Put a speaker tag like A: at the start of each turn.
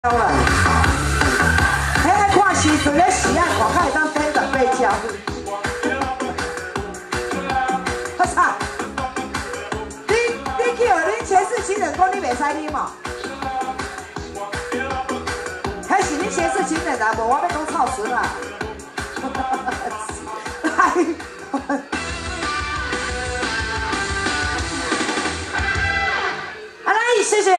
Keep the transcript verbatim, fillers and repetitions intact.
A: 了，迄个看时阵咧时啊，看较会当飞十八招。我操！你你去学恁前世情人讲你袂使啉哦？迄是恁前世情人啊，无我要讲臭孙啊！